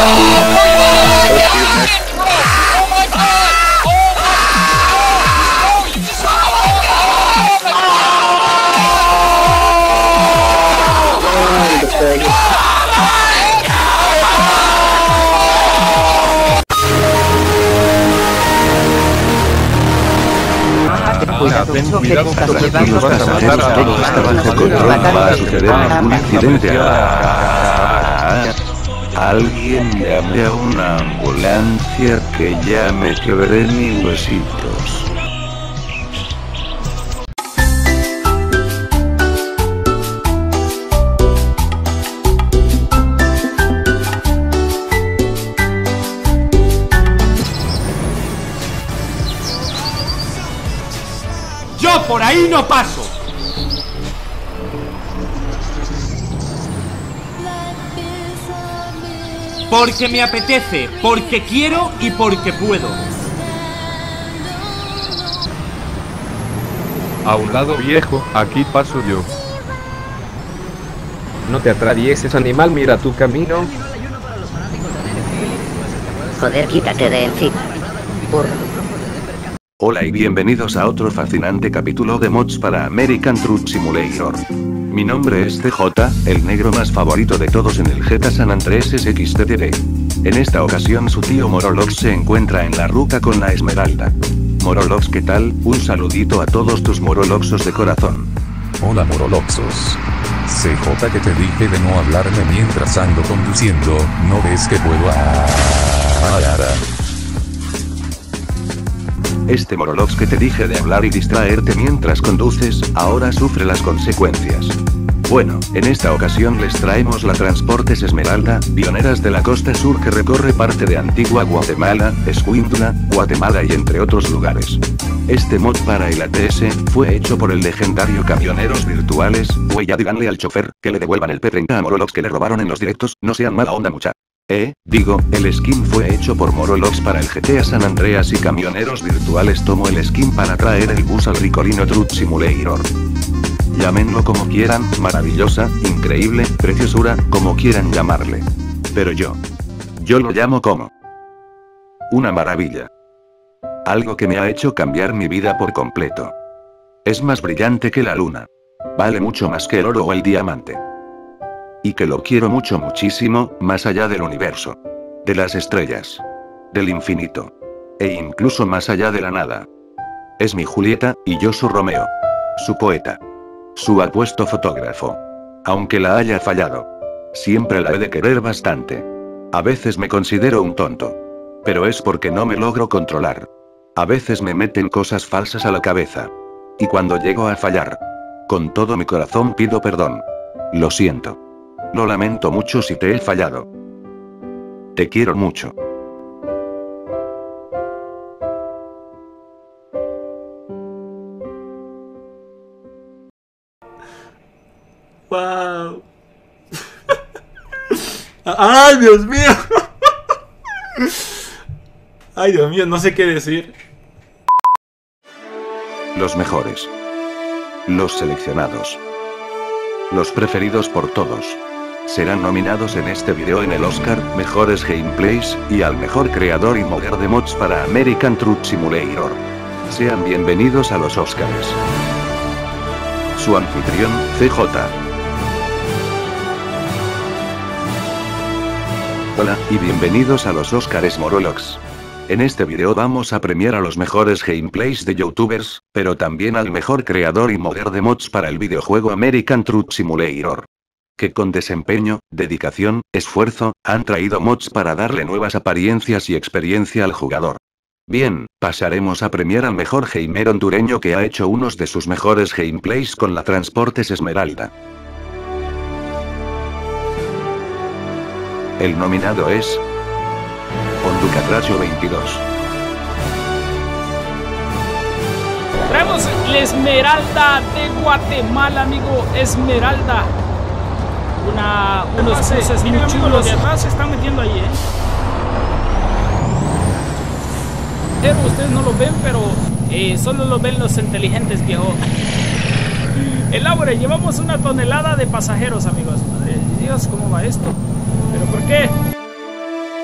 Ten cuidado que los pasajeros todo está bajo control. Va a suceder algún incidente. Alguien llame a una ambulancia que ya me quebré mis huesitos. ¡Yo por ahí no paso! Porque me apetece, porque quiero y porque puedo. A un lado, viejo, aquí paso yo. No te atravieses, animal, mira tu camino. Joder, quítate de encima. Hola y bienvenidos a otro fascinante capítulo de mods para American Truck Simulator. Mi nombre es CJ, el negro más favorito de todos en el GTA San Andreas SXTD. En esta ocasión su tío Morolox se encuentra en la ruta con la Esmeralda. Morolox, ¿qué tal? Un saludito a todos tus Moroloxos de corazón. Hola Moroloxos. CJ, que te dije de no hablarme mientras ando conduciendo, ¿no ves que puedo Este Morolox que te dije de hablar y distraerte mientras conduces, ahora sufre las consecuencias. Bueno, en esta ocasión les traemos la Transportes Esmeralda, pioneras de la costa sur que recorre parte de Antigua Guatemala, Escuintla, Guatemala y entre otros lugares. Este mod para el ATS, fue hecho por el legendario Camioneros Virtuales, güey, ya díganle al chofer, que le devuelvan el P30 a Morolox que le robaron en los directos, no sean mala onda mucha. Digo, el skin fue hecho por Morolox para el GTA San Andreas y Camioneros Virtuales tomó el skin para traer el bus al Ricolino Truck Simulator. Llámenlo como quieran, maravillosa, increíble, preciosura, como quieran llamarle. Pero yo lo llamo como una maravilla. Algo que me ha hecho cambiar mi vida por completo. Es más brillante que la luna. Vale mucho más que el oro o el diamante. Y que lo quiero mucho, muchísimo, más allá del universo. De las estrellas. Del infinito. E incluso más allá de la nada. Es mi Julieta, y yo su Romeo. Su poeta. Su apuesto fotógrafo. Aunque la haya fallado. Siempre la he de querer bastante. A veces me considero un tonto. Pero es porque no me logro controlar. A veces me meten cosas falsas a la cabeza. Y cuando llego a fallar. Con todo mi corazón pido perdón. Lo siento. Lo lamento mucho si te he fallado. Te quiero mucho. Wow. Ay, Dios mío. Ay, Dios mío, no sé qué decir. Los mejores. Los seleccionados. Los preferidos por todos. Serán nominados en este video en el Oscar, Mejores Gameplays, y al Mejor Creador y Modder de Mods para American Truck Simulator. Sean bienvenidos a los Oscars. Su anfitrión, CJ. Hola, y bienvenidos a los Oscars Morolox. En este video vamos a premiar a los mejores gameplays de youtubers, pero también al mejor creador y modder de mods para el videojuego American Truck Simulator. Que con desempeño, dedicación, esfuerzo, han traído mods para darle nuevas apariencias y experiencia al jugador. Bien, pasaremos a premiar al mejor gamer hondureño que ha hecho unos de sus mejores gameplays con la Transportes Esmeralda. El nominado es Honducatracho 22. Traemos la Esmeralda de Guatemala, amigo. Esmeralda. Unos cruces muy chulos. De atrás se están metiendo ahí, Pero ustedes no lo ven, pero solo lo ven los inteligentes, viejo. El Aure, llevamos 1 tonelada de pasajeros, amigos. Madre de Dios, ¿cómo va esto? ¿Pero por qué?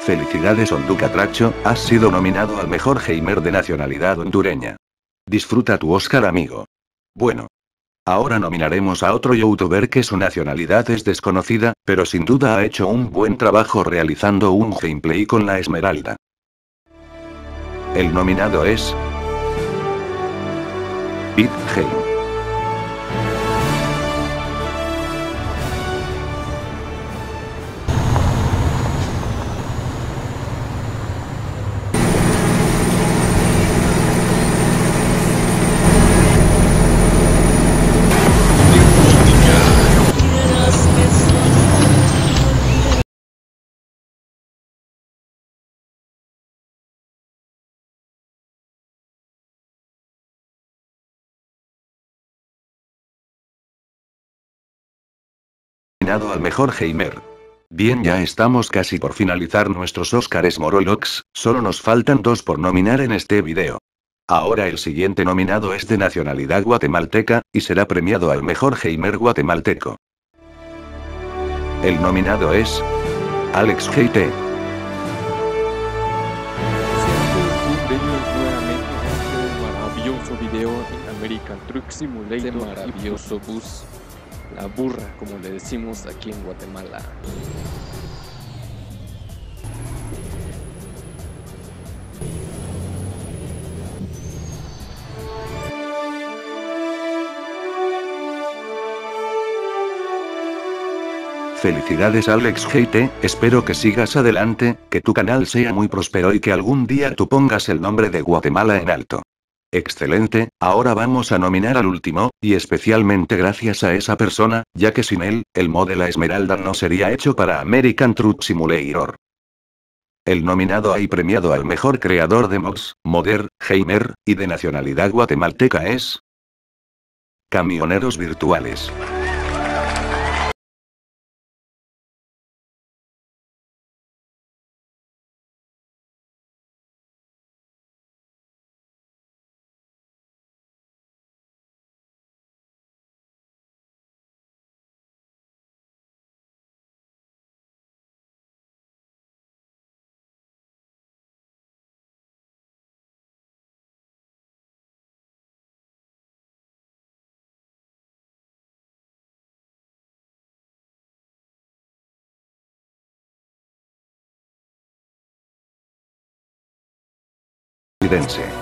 Felicidades Honducatracho, has sido nominado al mejor gamer de nacionalidad hondureña. Disfruta tu Oscar, amigo. Bueno. Ahora nominaremos a otro youtuber que su nacionalidad es desconocida, pero sin duda ha hecho un buen trabajo realizando un gameplay con la Esmeralda. El nominado es BitGame. Nominado al mejor gamer. Bien, ya estamos casi por finalizar nuestros Óscares Morolox, solo nos faltan 2 por nominar en este video. Ahora el siguiente nominado es de nacionalidad guatemalteca, y será premiado al mejor gamer guatemalteco. El nominado es Alex GT. Bienvenidos nuevamente a este maravilloso video en American Truck Simulator. Este maravilloso bus, la burra, como le decimos aquí en Guatemala. Felicidades Alex GT, espero que sigas adelante, que tu canal sea muy próspero y que algún día tú pongas el nombre de Guatemala en alto. Excelente, ahora vamos a nominar al último, y especialmente gracias a esa persona, ya que sin él, el mod de la Esmeralda no sería hecho para American Truck Simulator. El nominado y premiado al mejor creador de mods, modder, gamer, y de nacionalidad guatemalteca es Camioneros Virtuales. Dense.